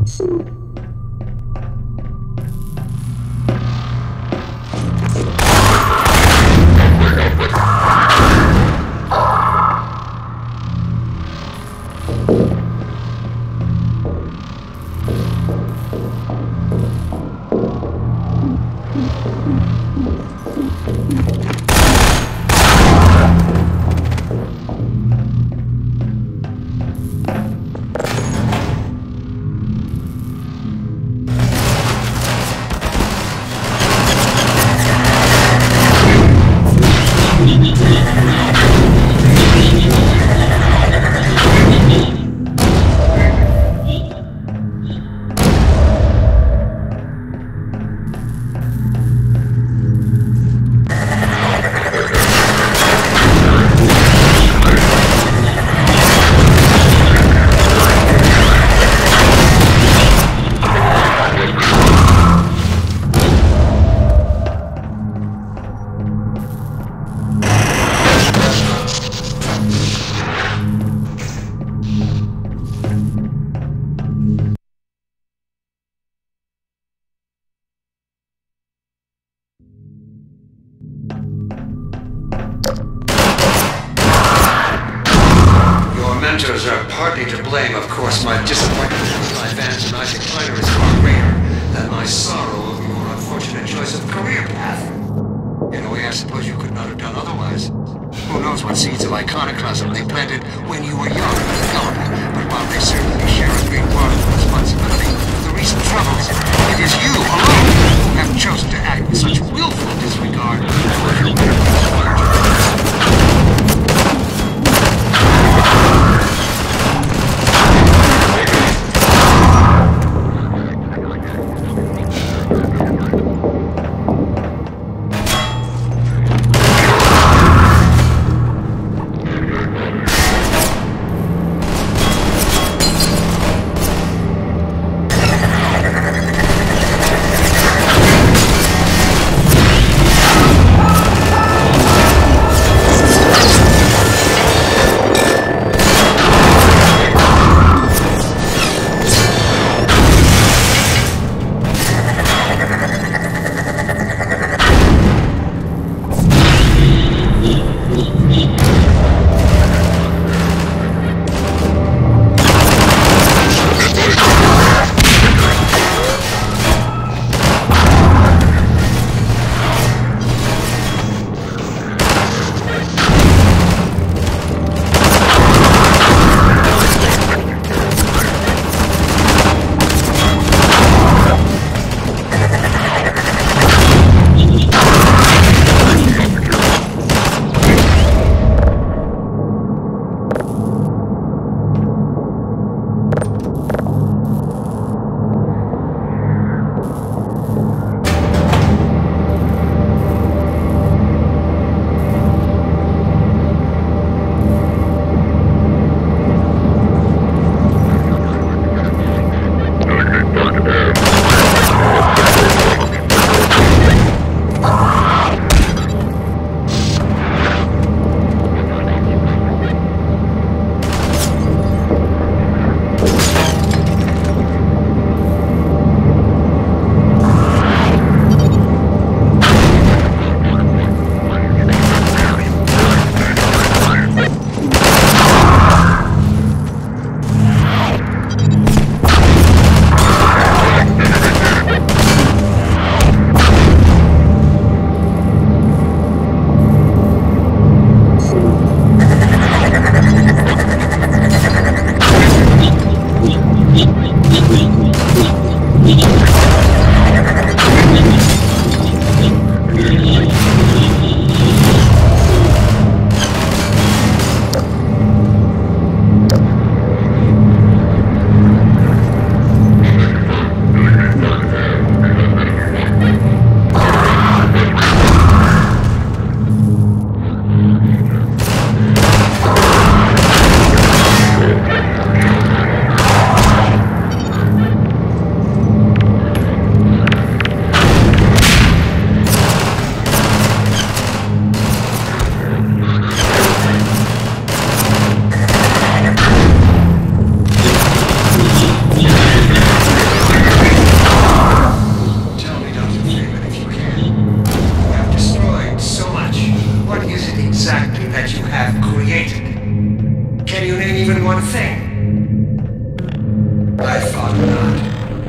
mentors are partly to blame, of course. My disappointment with my Vance and Isaac Kleiner is far greater than my sorrow of your unfortunate choice of career path. In a way, I suppose you could not have done otherwise. Who knows what seeds of iconoclasm they planted when you were young and gullible, but while they certainly share a great part of the responsibility for the recent troubles, it is you alone who have chosen to act with such willful disregard for your Can you name even one thing? I thought not.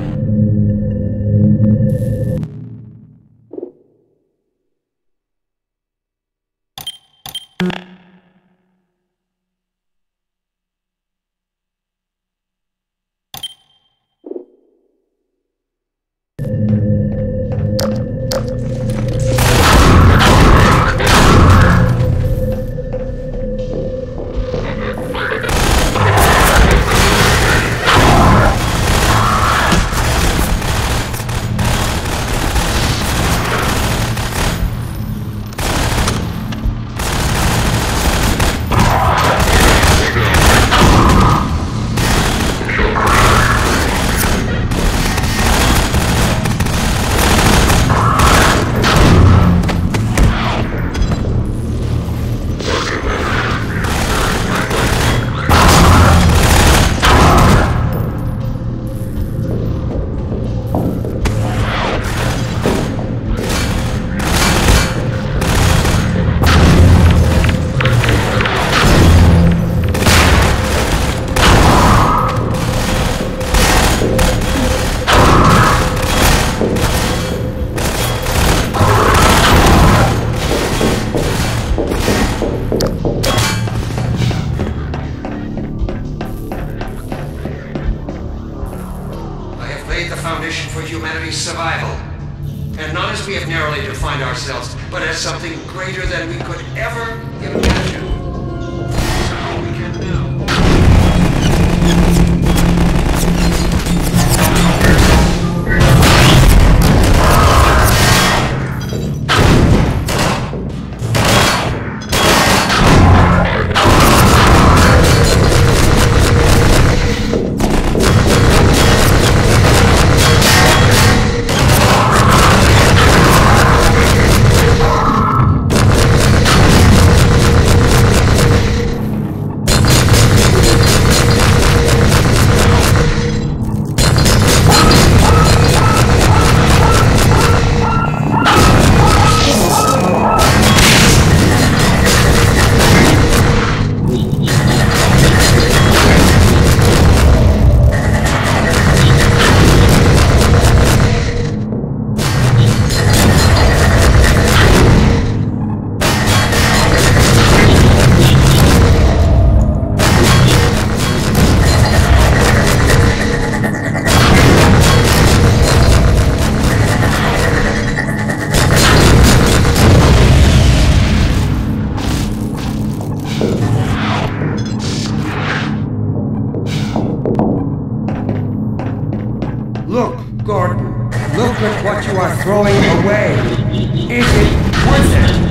For humanity's survival. And not as we have narrowly defined ourselves, but as something greater than we could ever imagine. So we can now. Look, Gordon. Look at what you are throwing away. Is it worth it?